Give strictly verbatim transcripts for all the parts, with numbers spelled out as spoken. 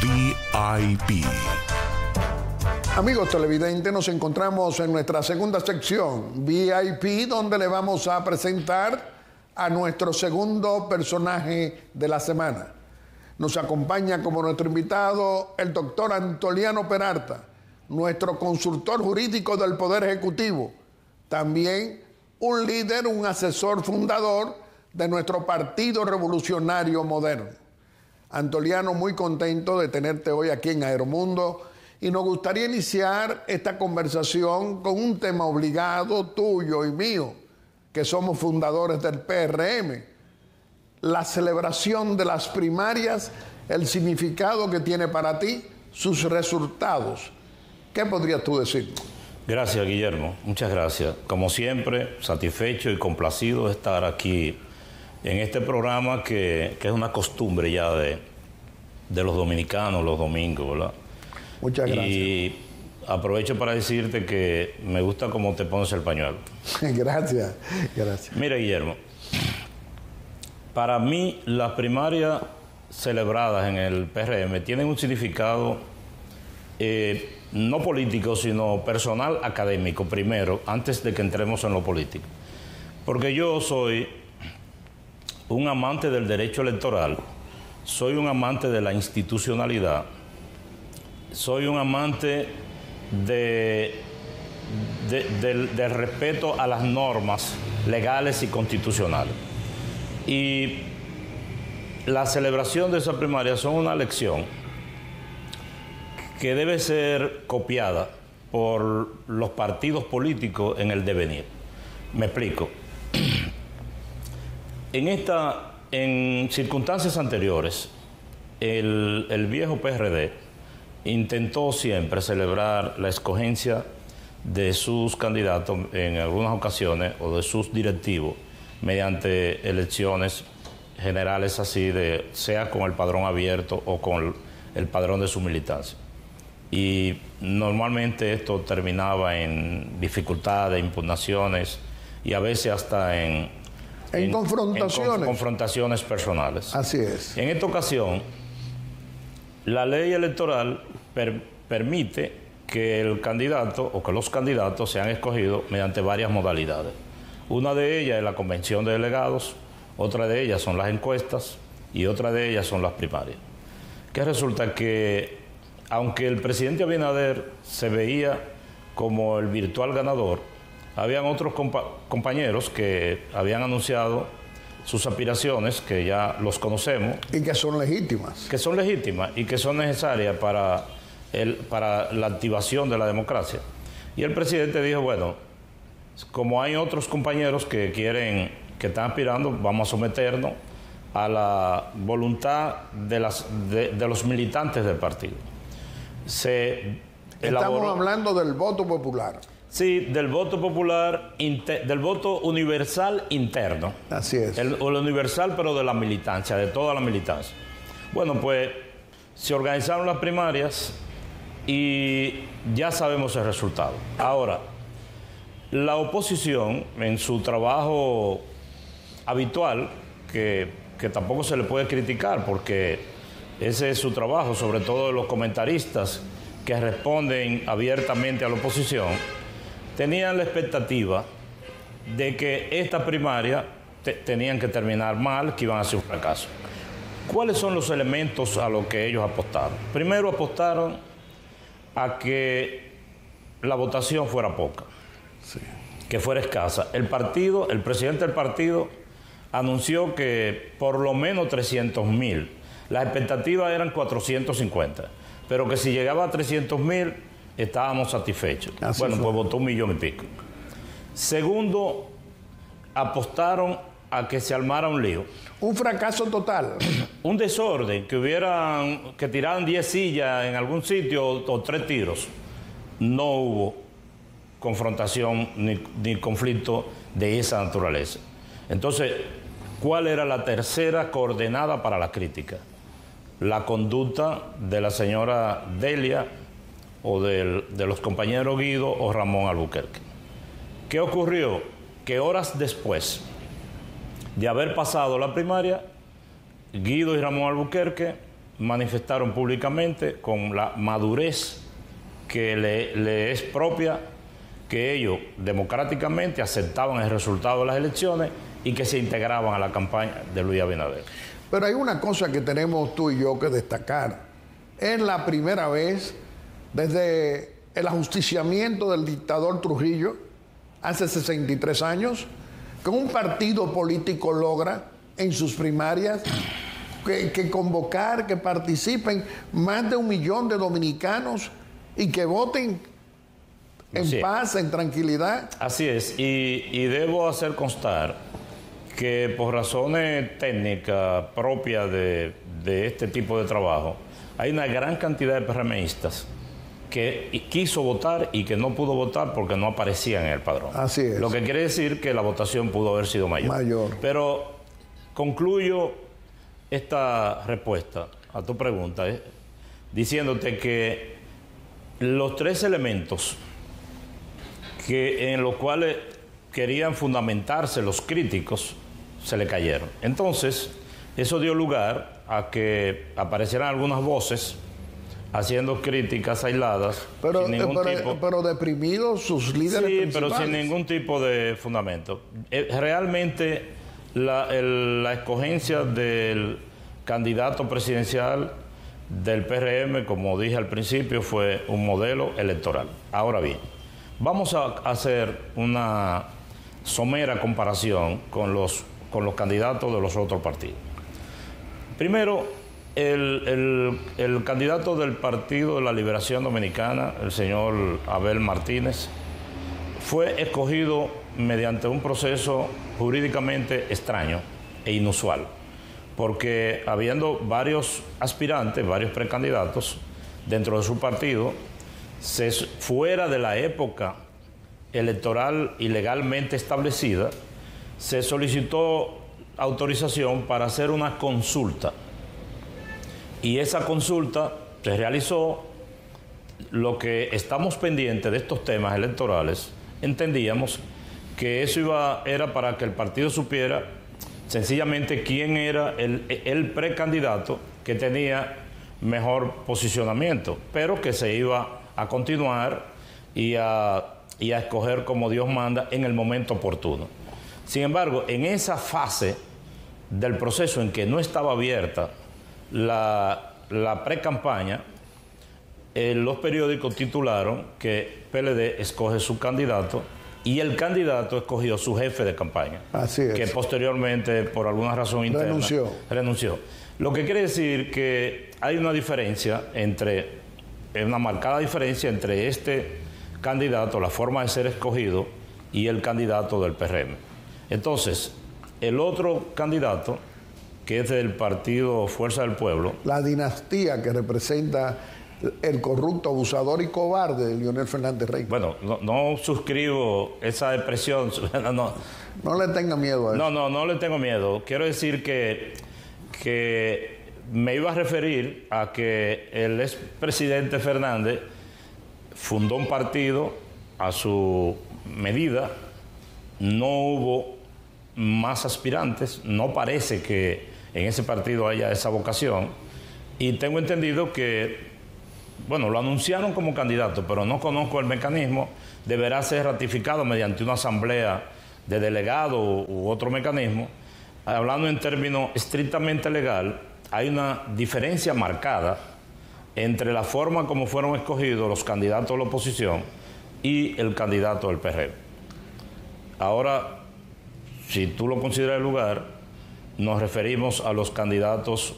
V I P. Amigos televidentes, nos encontramos en nuestra segunda sección, V I P, donde le vamos a presentar a nuestro segundo personaje de la semana. Nos acompaña como nuestro invitado el doctor Antoliano Peralta, nuestro consultor jurídico del Poder Ejecutivo, también un líder, un asesor fundador de nuestro Partido Revolucionario Moderno. Antoliano, muy contento de tenerte hoy aquí en Aeromundo y nos gustaría iniciar esta conversación con un tema obligado tuyo y mío, que somos fundadores del P R M, la celebración de las primarias, el significado que tiene para ti, sus resultados. ¿Qué podrías tú decir? Gracias, Guillermo. Muchas gracias. Como siempre, satisfecho y complacido de estar aquí en este programa que, que es una costumbre ya de, de los dominicanos los domingos, ¿verdad? Muchas gracias. Y aprovecho para decirte que me gusta cómo te pones el pañuelo. Gracias, gracias. Mira, Guillermo, para mí las primarias celebradas en el P R M tienen un significado eh, no político, sino personal, académico, primero, antes de que entremos en lo político. Porque yo soy un amante del derecho electoral, soy un amante de la institucionalidad, soy un amante de, de, del, del respeto a las normas legales y constitucionales. Y la celebración de esa primaria son una lección que debe ser copiada por los partidos políticos en el devenir. Me explico. En, esta, en circunstancias anteriores, el, el viejo P R D intentó siempre celebrar la escogencia de sus candidatos en algunas ocasiones o de sus directivos mediante elecciones generales así, de, sea con el padrón abierto o con el, el padrón de su militancia. Y normalmente esto terminaba en dificultades, impugnaciones y a veces hasta en, en, en confrontaciones. En confrontaciones personales. Así es. En esta ocasión, la ley electoral per, permite que el candidato o que los candidatos sean escogidos mediante varias modalidades. Una de ellas es la convención de delegados, otra de ellas son las encuestas y otra de ellas son las primarias. Que resulta que aunque el presidente Abinader se veía como el virtual ganador, habían otros compa compañeros que habían anunciado sus aspiraciones, que ya los conocemos. Y que son legítimas. Que son legítimas y que son necesarias para, el, para la activación de la democracia. Y el presidente dijo, bueno, como hay otros compañeros que quieren, que están aspirando, vamos a someternos a la voluntad de, las, de, de los militantes del partido. Se elaboró, estamos hablando del voto popular. Sí, del voto popular, inter, del voto universal interno. Así es. El, el universal, pero de la militancia, de toda la militancia. Bueno, pues se organizaron las primarias y ya sabemos el resultado. Ahora, la oposición, en su trabajo habitual, que, que tampoco se le puede criticar porque ese es su trabajo, sobre todo de los comentaristas que responden abiertamente a la oposición, tenían la expectativa de que esta primaria te, tenían que terminar mal, que iban a ser un fracaso. ¿Cuáles son los elementos a los que ellos apostaron? Primero apostaron a que la votación fuera poca, sí, que fuera escasa. El partido, el presidente del partido anunció que por lo menos trescientos mil. Las expectativas eran cuatrocientos cincuenta, pero que si llegaba a trescientos mil estábamos satisfechos. Así bueno, fue. Pues votó un millón y pico. Segundo, apostaron a que se armara un lío. Un fracaso total. Un desorden, que hubieran, que tiraran diez sillas en algún sitio o, o tres tiros. No hubo confrontación ni, ni conflicto de esa naturaleza. Entonces, ¿cuál era la tercera coordenada para la crítica? La conducta de la señora Delia o del, de los compañeros Guido o Ramón Albuquerque. ¿Qué ocurrió? Que horas después de haber pasado la primaria, Guido y Ramón Albuquerque manifestaron públicamente con la madurez que le, le es propia, que ellos democráticamente aceptaban el resultado de las elecciones y que se integraban a la campaña de Luis Abinader. Pero hay una cosa que tenemos tú y yo que destacar. Es la primera vez desde el ajusticiamiento del dictador Trujillo, hace sesenta y tres años, que un partido político logra en sus primarias que, que convocar, que participen más de un millón de dominicanos y que voten en Así paz, es. en tranquilidad. Así es, y, y debo hacer constar que por razones técnicas propias de, de este tipo de trabajo, hay una gran cantidad de PRMistas que quiso votar y que no pudo votar porque no aparecían en el padrón. Así es. Lo que quiere decir que la votación pudo haber sido mayor. Mayor. Pero concluyo esta respuesta a tu pregunta eh, diciéndote que los tres elementos que, en los cuales querían fundamentarse los críticos se le cayeron. Entonces, eso dio lugar a que aparecieran algunas voces haciendo críticas aisladas, Pero, sin ningún pero, tipo... pero deprimidos sus líderes Sí, principales. pero sin ningún tipo de fundamento. Eh, Realmente la, el- la escogencia del candidato presidencial del P R M, como dije al principio, fue un modelo electoral. Ahora bien, vamos a hacer una somera comparación con los, con los candidatos de los otros partidos. Primero, el, el- el candidato del Partido de la Liberación Dominicana, el señor Abel Martínez, fue escogido mediante un proceso jurídicamente extraño e inusual, porque habiendo varios aspirantes, varios precandidatos dentro de su partido, se, fuera de la época electoral y legalmente establecida, se solicitó autorización para hacer una consulta. Y esa consulta se realizó. Lo que estamos pendientes de estos temas electorales, entendíamos que eso iba, era para que el partido supiera sencillamente quién era el, el precandidato que tenía mejor posicionamiento, pero que se iba a continuar y a, y a escoger como Dios manda en el momento oportuno. Sin embargo, en esa fase del proceso en que no estaba abierta la, la pre-campaña, eh, los periódicos titularon que P L D escoge su candidato y el candidato escogió su jefe de campaña. Así es. Que posteriormente, por alguna razón interna, Renunció. renunció. Lo que quiere decir que hay una diferencia entre, una marcada diferencia entre este candidato, la forma de ser escogido, y el candidato del P R M. Entonces, el otro candidato, que es del partido Fuerza del Pueblo, La dinastía que representa el corrupto, abusador y cobarde de Leonel Fernández Rey. bueno, no, no suscribo esa expresión, no, No le tenga miedo a eso. no, no, no le tengo miedo. Quiero decir que, que me iba a referir a que el expresidente Fernández fundó un partido a su medida, no hubo más aspirantes, no parece que en ese partido haya esa vocación, y tengo entendido que, bueno, lo anunciaron como candidato, pero no conozco el mecanismo, deberá ser ratificado mediante una asamblea de delegados u otro mecanismo. Hablando en términos estrictamente legal, hay una diferencia marcada entre la forma como fueron escogidos los candidatos de la oposición y el candidato del P R M. Ahora, si tú lo consideras el lugar, nos referimos a los candidatos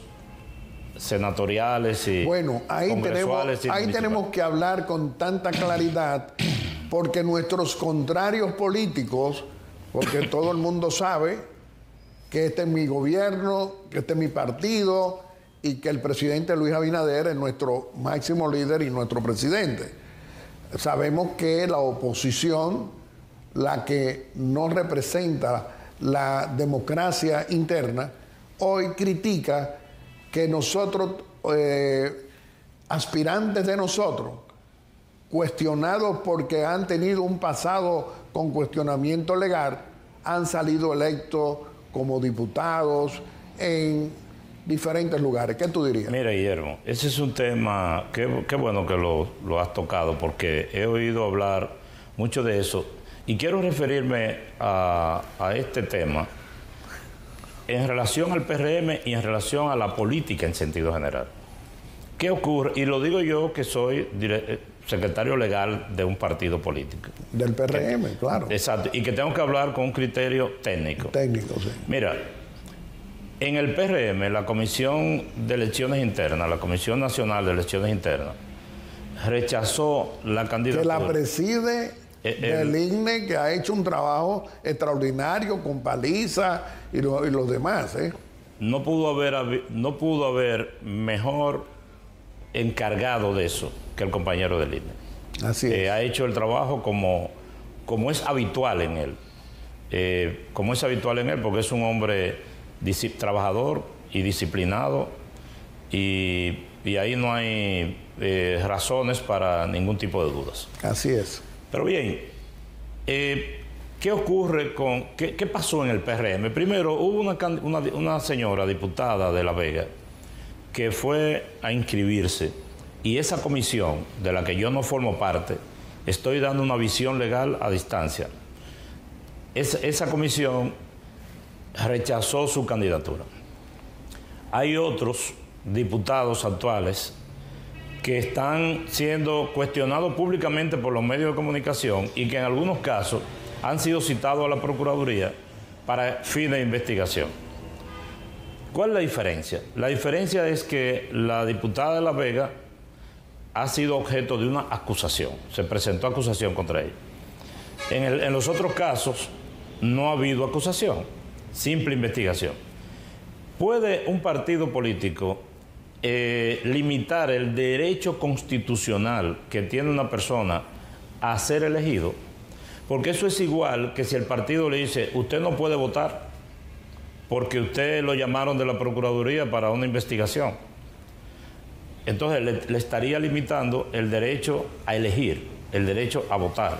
senatoriales y Bueno, ahí, tenemos, congresuales y ahí municipales. tenemos que hablar con tanta claridad, porque nuestros contrarios políticos, porque todo el mundo sabe que este es mi gobierno, que este es mi partido y que el presidente Luis Abinader es nuestro máximo líder y nuestro presidente. Sabemos que la oposición, la que no representa la democracia interna, hoy critica que nosotros, eh, aspirantes de nosotros, cuestionados porque han tenido un pasado con cuestionamiento legal, han salido electos como diputados en diferentes lugares. ¿Qué tú dirías? Mira, Guillermo, ese es un tema, qué, qué bueno que lo, lo has tocado, porque he oído hablar mucho de eso, y quiero referirme a, a este tema en relación al P R M y en relación a la política en sentido general. ¿Qué ocurre? Y lo digo yo, que soy dire- secretario legal de un partido político. Del P R M, que, claro. Exacto, y que tengo que hablar con un criterio técnico. Técnico, sí. Mira, en el P R M, la Comisión de Elecciones Internas, la Comisión Nacional de Elecciones Internas, rechazó la candidatura. Que la preside el, del I N E, que ha hecho un trabajo extraordinario con Paliza y, lo, y los demás, ¿eh? No pudo haber, no pudo haber mejor encargado de eso que el compañero del I N E. Así es. Eh, ha hecho el trabajo como, como es habitual en él. Eh, como es habitual en él, porque es un hombre trabajador y disciplinado, y, y ahí no hay eh, razones para ningún tipo de dudas. Así es. Pero bien, eh, ¿qué ocurre con, qué, qué pasó en el P R M? Primero, hubo una, una, una señora diputada de La Vega que fue a inscribirse, y esa comisión, de la que yo no formo parte, estoy dando una visión legal a distancia. Es, esa comisión rechazó su candidatura. Hay otros diputados actuales que están siendo cuestionados públicamente por los medios de comunicación y que en algunos casos han sido citados a la Procuraduría para fines de investigación. ¿Cuál es la diferencia? La diferencia es que la diputada de La Vega ha sido objeto de una acusación, se presentó acusación contra ella. En, el, en los otros casos no ha habido acusación, simple investigación. ¿Puede un partido político eh, limitar el derecho constitucional que tiene una persona a ser elegido? Porque eso es igual que si el partido le dice, usted no puede votar porque usted lo llamaron de la Procuraduría para una investigación. Entonces le, le estaría limitando el derecho a elegir, el derecho a votar.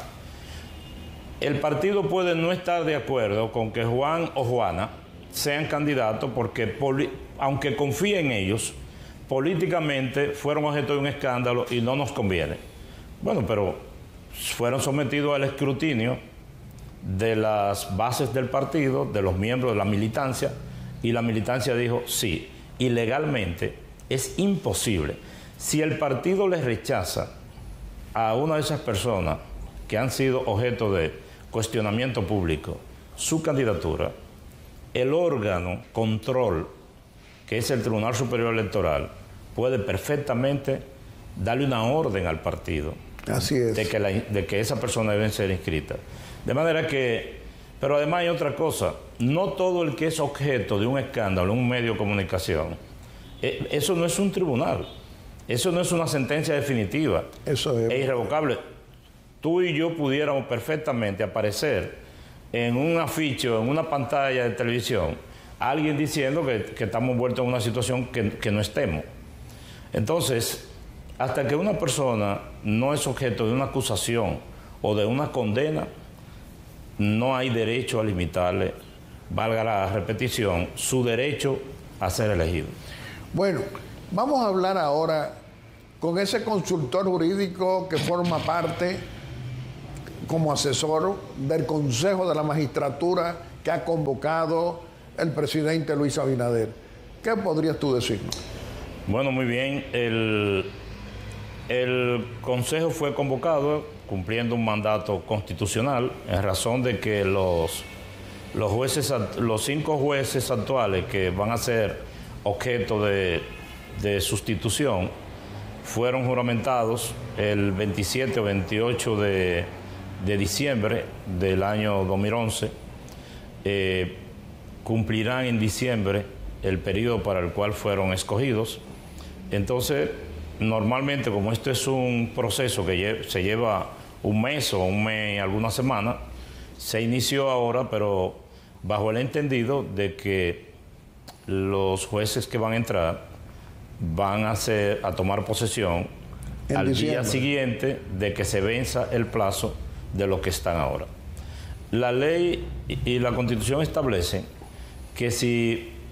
El partido puede no estar de acuerdo con que Juan o Juana sean candidatos porque, aunque confíe en ellos, políticamente fueron objeto de un escándalo y no nos conviene. Bueno, pero fueron sometidos al escrutinio de las bases del partido, de los miembros de la militancia, y la militancia dijo sí. Y legalmente es imposible. Si el partido les rechaza a una de esas personas que han sido objeto de cuestionamiento público su candidatura, el órgano control, que es el Tribunal Superior Electoral, puede perfectamente darle una orden al partido. Así es. De que, la, de que esa persona debe ser inscrita. De manera que, pero además hay otra cosa, no todo el que es objeto de un escándalo en un medio de comunicación, eh, eso no es un tribunal, eso no es una sentencia definitiva, eso es, es irrevocable. Tú y yo pudiéramos perfectamente aparecer en un afiche o en una pantalla de televisión, alguien diciendo que, que estamos envueltos en una situación que, que no estemos. Entonces, hasta que una persona no es objeto de una acusación o de una condena, no hay derecho a limitarle, valga la repetición, su derecho a ser elegido. Bueno, vamos a hablar ahora con ese consultor jurídico que forma parte como asesor del Consejo de la Magistratura que ha convocado el presidente Luis Abinader. ¿Qué podrías tú decirnos? Bueno, muy bien. El, el Consejo fue convocado cumpliendo un mandato constitucional en razón de que los, los jueces, los cinco jueces actuales que van a ser objeto de, de sustitución fueron juramentados el veintisiete o veintiocho de, de diciembre del año dos mil once. Eh, cumplirán en diciembre el periodo para el cual fueron escogidos. Entonces, normalmente, como esto es un proceso que lle- se lleva un mes o un mes y algunas semanas, se inició ahora, pero bajo el entendido de que los jueces que van a entrar van a, ser, a tomar posesión En al diciembre. día siguiente de que se venza el plazo de los que están ahora. La ley y y la Constitución establecen que si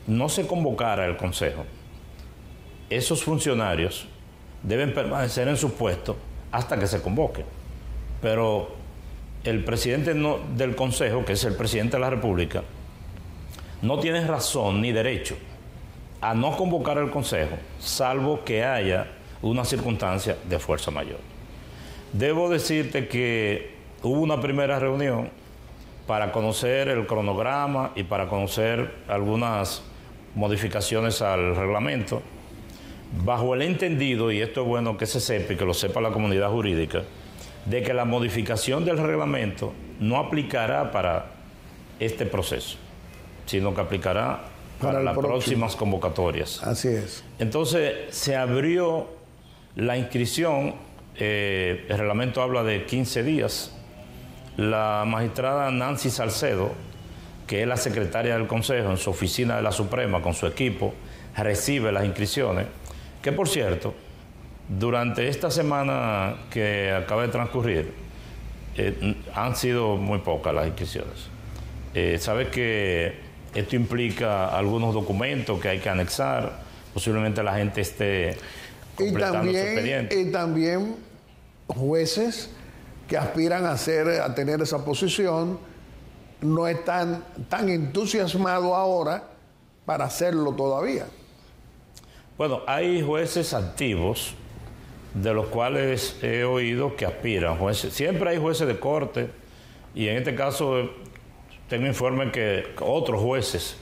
no se convocara el Consejo, esos funcionarios deben permanecer en su puesto hasta que se convoque. Pero el presidente no, del Consejo, que es el presidente de la República, no tiene razón ni derecho a no convocar al Consejo, salvo que haya una circunstancia de fuerza mayor. Debo decirte que hubo una primera reunión para conocer el cronograma y para conocer algunas modificaciones al reglamento, bajo el entendido, y esto es bueno que se sepa y que lo sepa la comunidad jurídica, de que la modificación del reglamento no aplicará para este proceso, sino que aplicará para, para las próximo. próximas convocatorias. Así es. Entonces se abrió la inscripción, eh, el reglamento habla de quince días. La magistrada Nancy Salcedo, que es la secretaria del Consejo, en su oficina de la Suprema con su equipo, recibe las inscripciones, que por cierto, durante esta semana que acaba de transcurrir, eh, han sido muy pocas las inscripciones. Eh, Sabe que esto implica algunos documentos que hay que anexar, posiblemente la gente esté completando y también, su expediente. Y también jueces que aspiran a, hacer, a tener esa posición no están tan entusiasmados ahora para hacerlo todavía. Bueno, hay jueces activos de los cuales he oído que aspiran. Jueces, siempre hay jueces de corte y en este caso tengo informe que otros jueces,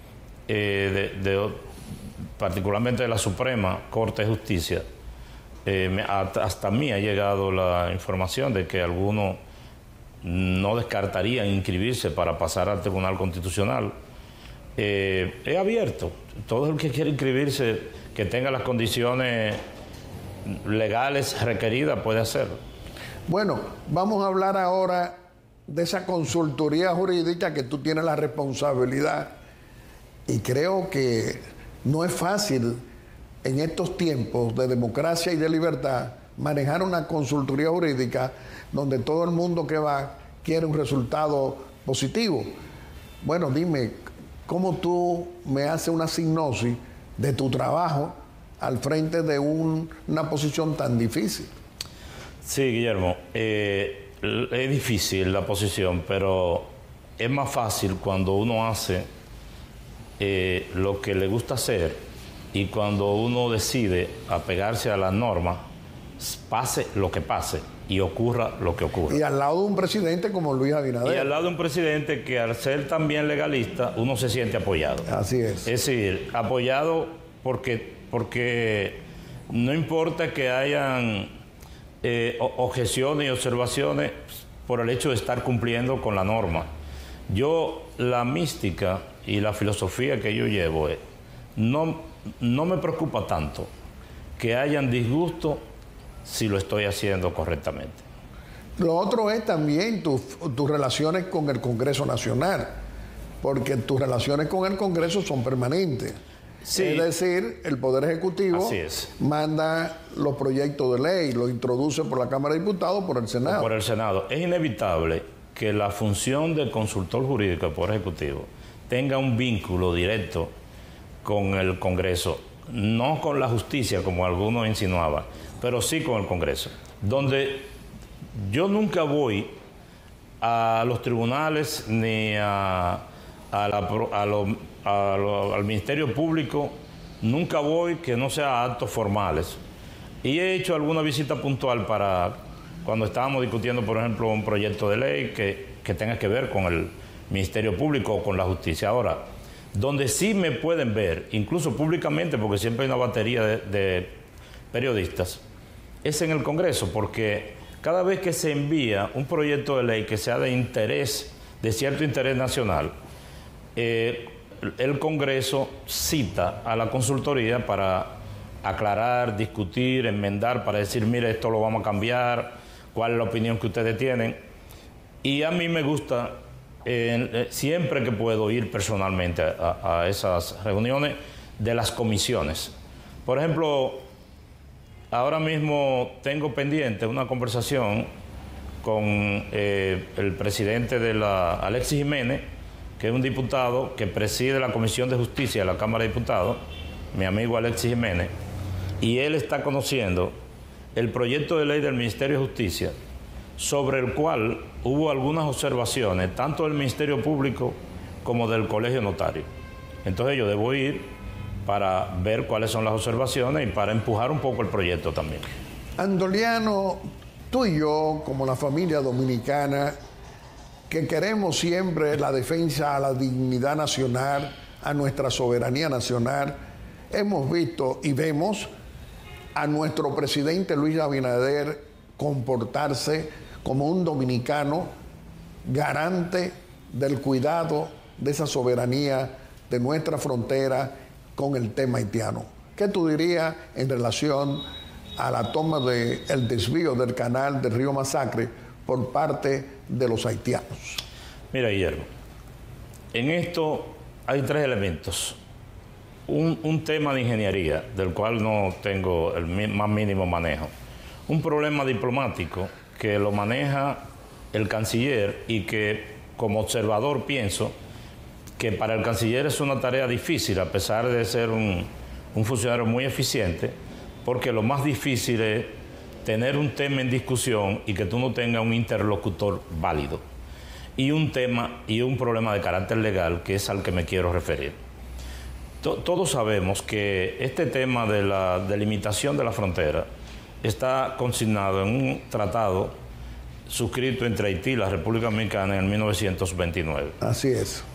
eh, de, de, particularmente de la Suprema Corte de Justicia, eh, me, hasta, hasta a mí ha llegado la información de que algunos no descartarían inscribirse para pasar al Tribunal Constitucional. Eh, es abierto. Todo el que quiera inscribirse, que tenga las condiciones legales requeridas, puede hacerlo. Bueno, vamos a hablar ahora de esa consultoría jurídica que tú tienes la responsabilidad, y creo que no es fácil en estos tiempos de democracia y de libertad manejar una consultoría jurídica donde todo el mundo que va quiere un resultado positivo. Bueno, dime, ¿cómo tú me haces una sinopsis de tu trabajo al frente de un, una posición tan difícil? Sí, Guillermo, eh, es difícil la posición, pero es más fácil cuando uno hace eh, lo que le gusta hacer y cuando uno decide apegarse a las normas, pase lo que pase y ocurra lo que ocurra. Y al lado de un presidente como Luis Abinader. Y al lado de un presidente que, al ser también legalista, uno se siente apoyado. Así es. Es decir, apoyado porque, porque no importa que hayan eh, objeciones y observaciones por el hecho de estar cumpliendo con la norma. Yo, la mística y la filosofía que yo llevo es, no, no me preocupa tanto que hayan disgusto si lo estoy haciendo correctamente. Lo otro es también tus tus relaciones con el Congreso Nacional, porque tus relaciones con el Congreso son permanentes. Sí. Es decir, el Poder Ejecutivo manda los proyectos de ley, los introduce por la Cámara de Diputados, por el Senado. Por el Senado. Es inevitable que la función del consultor jurídico del Poder Ejecutivo tenga un vínculo directo con el Congreso, no con la justicia, como algunos insinuaban, pero sí con el Congreso, donde yo nunca voy a los tribunales ni a, a la, a lo, a lo, al Ministerio Público, nunca voy que no sea actos formales. Y he hecho alguna visita puntual para cuando estábamos discutiendo, por ejemplo, un proyecto de ley que, que tenga que ver con el Ministerio Público o con la justicia. Ahora, donde sí me pueden ver, incluso públicamente, porque siempre hay una batería de, de periodistas, es en el Congreso, porque cada vez que se envía un proyecto de ley que sea de interés, de cierto interés nacional, eh, el Congreso cita a la consultoría para aclarar, discutir, enmendar, para decir, mire, esto lo vamos a cambiar, cuál es la opinión que ustedes tienen. Y a mí me gusta, eh, siempre que puedo, ir personalmente a, a esas reuniones de las comisiones. Por ejemplo, ahora mismo tengo pendiente una conversación con eh, el presidente de la, Alexis Jiménez, que es un diputado que preside la Comisión de Justicia de la Cámara de Diputados, mi amigo Alexis Jiménez, y él está conociendo el proyecto de ley del Ministerio de Justicia, sobre el cual hubo algunas observaciones, tanto del Ministerio Público como del Colegio Notario. Entonces yo debo ir para ver cuáles son las observaciones y para empujar un poco el proyecto también. Antoliano, tú y yo, como la familia dominicana, que queremos siempre la defensa a la dignidad nacional, a nuestra soberanía nacional, hemos visto y vemos a nuestro presidente Luis Abinader comportarse como un dominicano garante del cuidado de esa soberanía de nuestra frontera con el tema haitiano. ¿Qué tú dirías en relación a la toma del desvío del canal del río Masacre por parte de los haitianos? Mira, Guillermo, en esto hay tres elementos. Un, un tema de ingeniería, del cual no tengo el más mínimo manejo. Un problema diplomático que lo maneja el canciller y que, como observador, pienso que para el canciller es una tarea difícil, a pesar de ser un, un funcionario muy eficiente, porque lo más difícil es tener un tema en discusión y que tú no tengas un interlocutor válido. Y un tema y un problema de carácter legal, que es al que me quiero referir. Todos sabemos que este tema de la delimitación de la frontera está consignado en un tratado suscrito entre Haití y la República Dominicana en mil novecientos veintinueve. Así es.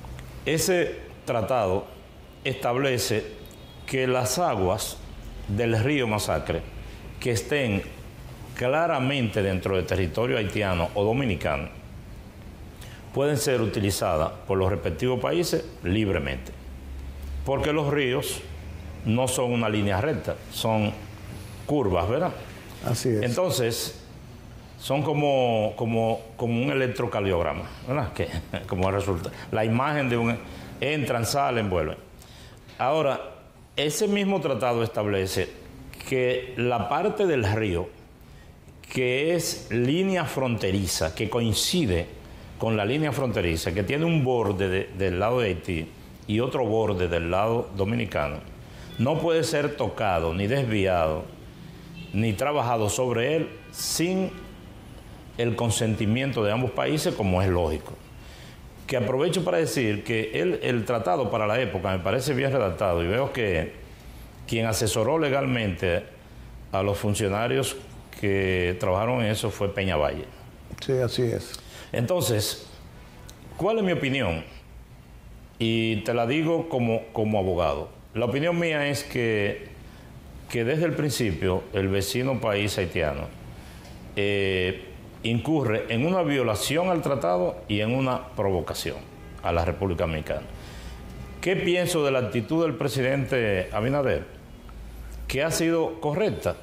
Ese tratado establece que las aguas del río Masacre que estén claramente dentro del territorio haitiano o dominicano pueden ser utilizadas por los respectivos países libremente. Porque los ríos no son una línea recta, son curvas, ¿verdad? Así es. Entonces, son como, como, como un electrocardiograma, ¿verdad? Que, como resulta. La imagen de un... entran, salen, vuelven. Ahora, ese mismo tratado establece que la parte del río que es línea fronteriza, que coincide con la línea fronteriza, que tiene un borde de, del lado de Haití y otro borde del lado dominicano, no puede ser tocado, ni desviado, ni trabajado sobre él sin el consentimiento de ambos países, como es lógico. Que aprovecho para decir que el, el tratado para la época me parece bien redactado y veo que quien asesoró legalmente a los funcionarios que trabajaron en eso fue Peñavalle. Sí, así es. Entonces, ¿cuál es mi opinión? Y te la digo como, como abogado. La opinión mía es que, que desde el principio el vecino país haitiano eh, incurre en una violación al tratado y en una provocación a la República Dominicana. ¿Qué pienso de la actitud del presidente Abinader? Que ha sido correcta,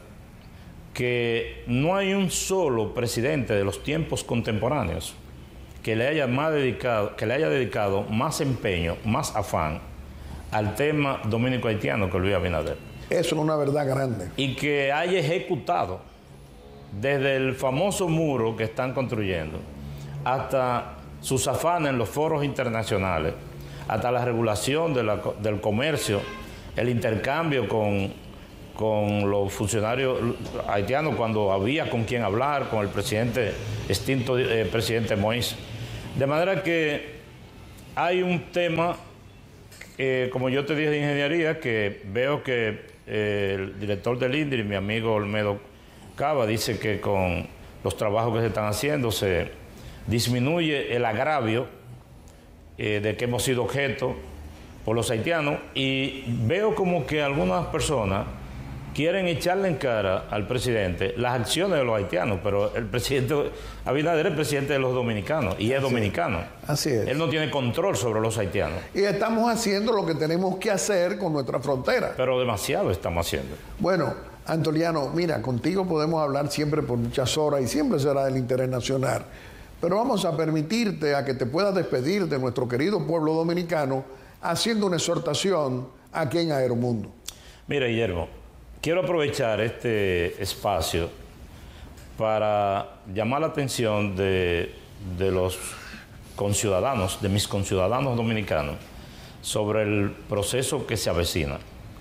que no hay un solo presidente de los tiempos contemporáneos que le haya, más dedicado, que le haya dedicado más empeño, más afán al tema dominico-haitiano que Luis Abinader. Eso es una verdad grande. Y que haya ejecutado desde el famoso muro que están construyendo hasta sus afanes en los foros internacionales, hasta la regulación de la, del comercio, el intercambio con, con los funcionarios haitianos cuando había con quien hablar, con el presidente extinto eh, presidente Moïse. De manera que hay un tema, eh, como yo te dije, de ingeniería, que veo que eh, el director del INDRI, mi amigo Olmedo Cava, dice que con los trabajos que se están haciendo se disminuye el agravio eh, de que hemos sido objeto por los haitianos, y veo como que algunas personas quieren echarle en cara al presidente las acciones de los haitianos, pero el presidente Abinader es el presidente de los dominicanos y es Así dominicano. Es. Así es. Él no tiene control sobre los haitianos. Y estamos haciendo lo que tenemos que hacer con nuestra frontera. Pero demasiado estamos haciendo. Bueno, Antoliano, mira, contigo podemos hablar siempre por muchas horas y siempre será del interés nacional. Pero vamos a permitirte a que te puedas despedir de nuestro querido pueblo dominicano haciendo una exhortación aquí en Aeromundo. Mira, Guillermo, quiero aprovechar este espacio para llamar la atención de, de los conciudadanos, de mis conciudadanos dominicanos, sobre el proceso que se avecina.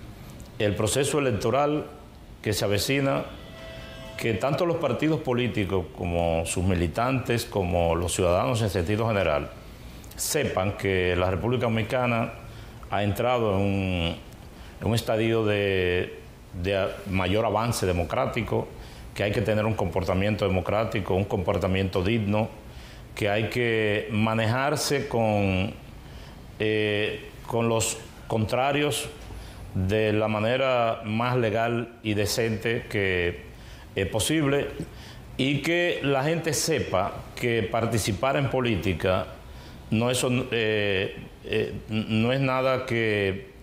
El proceso electoral que se avecina, que tanto los partidos políticos como sus militantes, como los ciudadanos en sentido general, sepan que la República Dominicana ha entrado en un, en un estadio de, de mayor avance democrático, que hay que tener un comportamiento democrático, un comportamiento digno, que hay que manejarse con, eh, con los contrarios de la manera más legal y decente que es posible, y que la gente sepa que participar en política no es, eh, eh, no es nada que,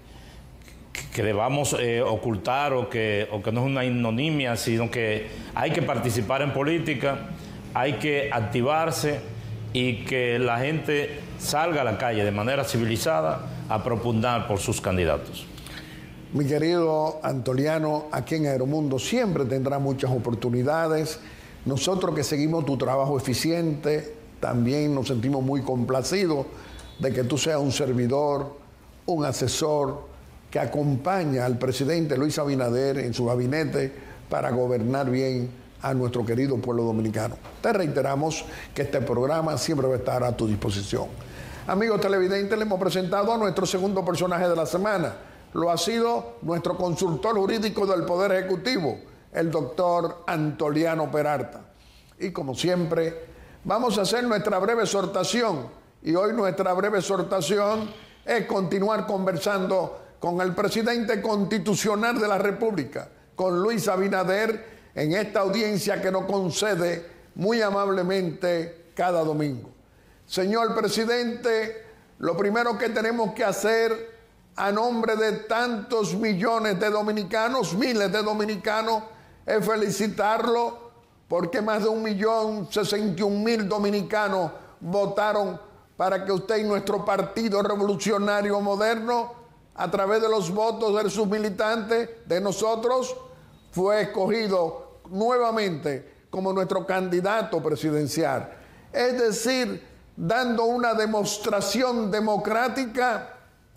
que debamos eh, ocultar o que, o que no es una ignominia, sino que hay que participar en política, hay que activarse y que la gente salga a la calle de manera civilizada a propugnar por sus candidatos. Mi querido Antoliano, aquí en Aeromundo siempre tendrá muchas oportunidades. Nosotros que seguimos tu trabajo eficiente, también nos sentimos muy complacidos de que tú seas un servidor, un asesor que acompaña al presidente Luis Abinader en su gabinete para gobernar bien a nuestro querido pueblo dominicano. Te reiteramos que este programa siempre va a estar a tu disposición. Amigos televidentes, le hemos presentado a nuestro segundo personaje de la semana. Lo ha sido nuestro consultor jurídico del Poder Ejecutivo, el doctor Antoliano Peralta. Y como siempre, vamos a hacer nuestra breve exhortación. Y hoy nuestra breve exhortación es continuar conversando con el presidente constitucional de la República, con Luis Abinader, en esta audiencia que nos concede muy amablemente cada domingo. Señor presidente, lo primero que tenemos que hacer a nombre de tantos millones de dominicanos, miles de dominicanos, es felicitarlo porque más de un millón sesenta y un mil dominicanos votaron para que usted y nuestro Partido Revolucionario Moderno, a través de los votos de sus militantes, de nosotros, fue escogido nuevamente como nuestro candidato presidencial. Es decir, dando una demostración democrática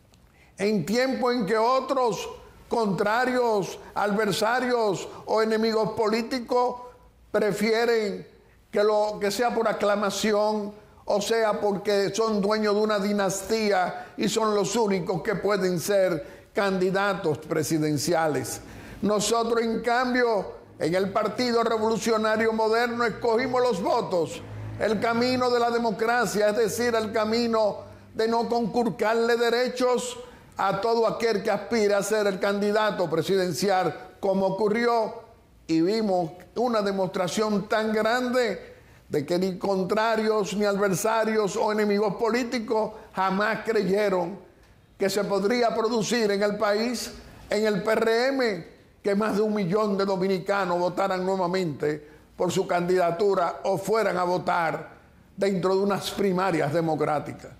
en tiempo en que otros contrarios, adversarios o enemigos políticos prefieren que, lo, que sea por aclamación, o sea porque son dueños de una dinastía y son los únicos que pueden ser candidatos presidenciales. Nosotros, en cambio, en el Partido Revolucionario Moderno escogimos los votos, el camino de la democracia, es decir, el camino de no conculcarle derechos a todo aquel que aspira a ser el candidato presidencial, como ocurrió, y vimos una demostración tan grande de que ni contrarios, ni adversarios o enemigos políticos jamás creyeron que se podría producir en el país, en el P R M, que más de un millón de dominicanos votaran nuevamente por su candidatura o fueran a votar dentro de unas primarias democráticas.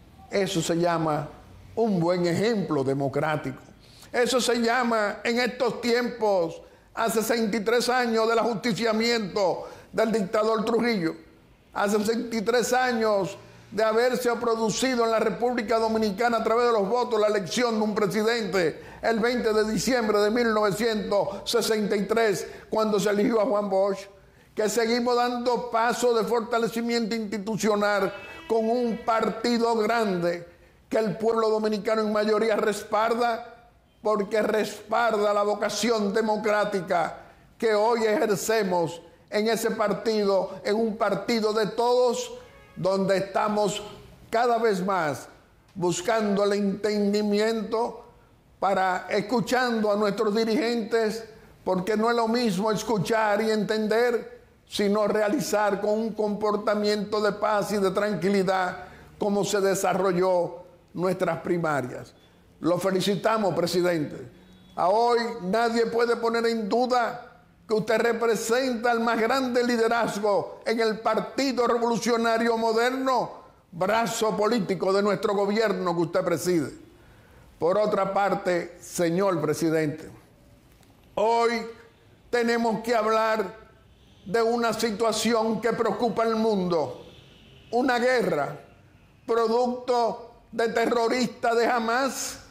Eso se llama un buen ejemplo democrático. Eso se llama, en estos tiempos, a sesenta y tres años del ajusticiamiento del dictador Trujillo, a sesenta y tres años de haberse producido en la República Dominicana a través de los votos la elección de un presidente el veinte de diciembre de mil novecientos sesenta y tres, cuando se eligió a Juan Bosch, que seguimos dando pasos de fortalecimiento institucional con un partido grande que el pueblo dominicano en mayoría respalda, porque respalda la vocación democrática que hoy ejercemos en ese partido, en un partido de todos, donde estamos cada vez más buscando el entendimiento para escuchando a nuestros dirigentes, porque no es lo mismo escuchar y entender, sino realizar con un comportamiento de paz y de tranquilidad como se desarrolló nuestras primarias. Lo felicitamos, presidente. A hoy nadie puede poner en duda que usted representa el más grande liderazgo en el Partido Revolucionario Moderno, brazo político de nuestro gobierno que usted preside. Por otra parte, señor presidente, hoy tenemos que hablar de una situación que preocupa al mundo, una guerra, producto de terroristas de Hamas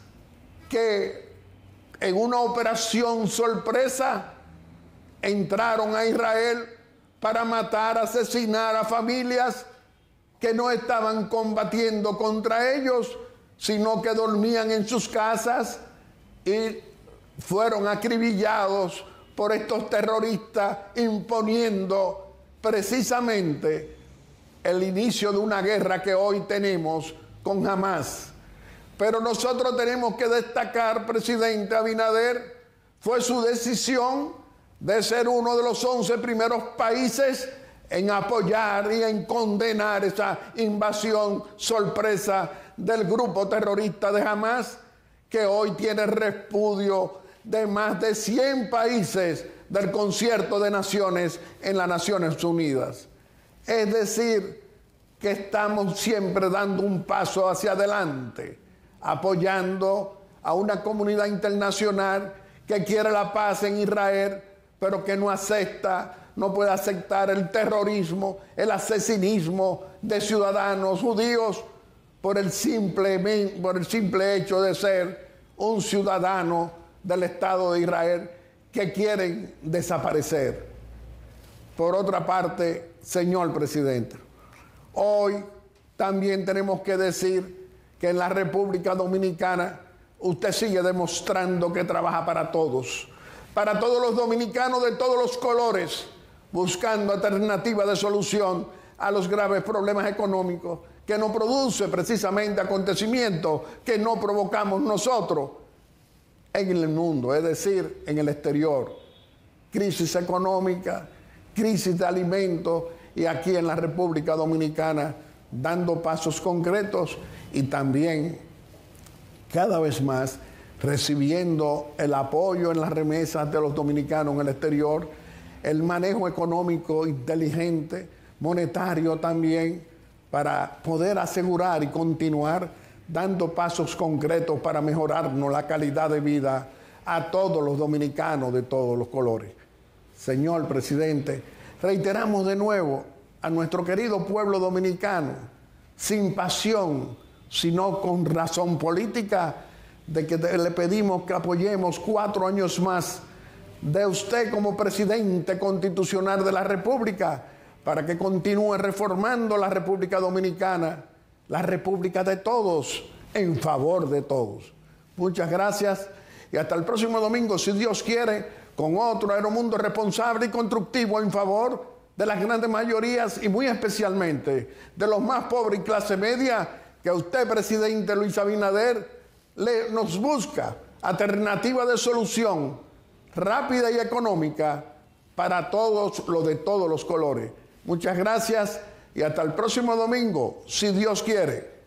que en una operación sorpresa entraron a Israel para matar, asesinar a familias que no estaban combatiendo contra ellos, sino que dormían en sus casas y fueron acribillados por estos terroristas, imponiendo precisamente el inicio de una guerra que hoy tenemos con Hamas. Pero nosotros tenemos que destacar, presidente Abinader, fue su decisión de ser uno de los once primeros países en apoyar y en condenar esa invasión sorpresa del grupo terrorista de Hamas, que hoy tiene repudio de más de cien países del Concierto de Naciones en las Naciones Unidas. Es decir, que estamos siempre dando un paso hacia adelante, apoyando a una comunidad internacional que quiere la paz en Israel, pero que no acepta, no puede aceptar el terrorismo, el asesinismo de ciudadanos judíos por el simple, por el simple hecho de ser un ciudadano del Estado de Israel que quieren desaparecer. Por otra parte, señor presidente, hoy también tenemos que decir que en la República Dominicana usted sigue demostrando que trabaja para todos, para todos los dominicanos de todos los colores, buscando alternativas de solución a los graves problemas económicos que nos produce precisamente acontecimientos que no provocamos nosotros en el mundo, es decir, en el exterior. Crisis económica, crisis de alimentos y aquí en la República Dominicana dando pasos concretos y también cada vez más recibiendo el apoyo en las remesas de los dominicanos en el exterior, el manejo económico inteligente, monetario también, para poder asegurar y continuar dando pasos concretos para mejorarnos la calidad de vida a todos los dominicanos de todos los colores. Señor presidente, reiteramos de nuevo a nuestro querido pueblo dominicano, sin pasión, sino con razón política, de que le pedimos que apoyemos cuatro años más de usted como presidente constitucional de la República, para que continúe reformando la República Dominicana, la República de todos, en favor de todos. Muchas gracias y hasta el próximo domingo, si Dios quiere, con otro Aeromundo responsable y constructivo en favor de las grandes mayorías y muy especialmente de los más pobres y clase media, que usted, presidente Luis Abinader, le, nos busca alternativa de solución rápida y económica para todos los de todos los colores. Muchas gracias y hasta el próximo domingo, si Dios quiere.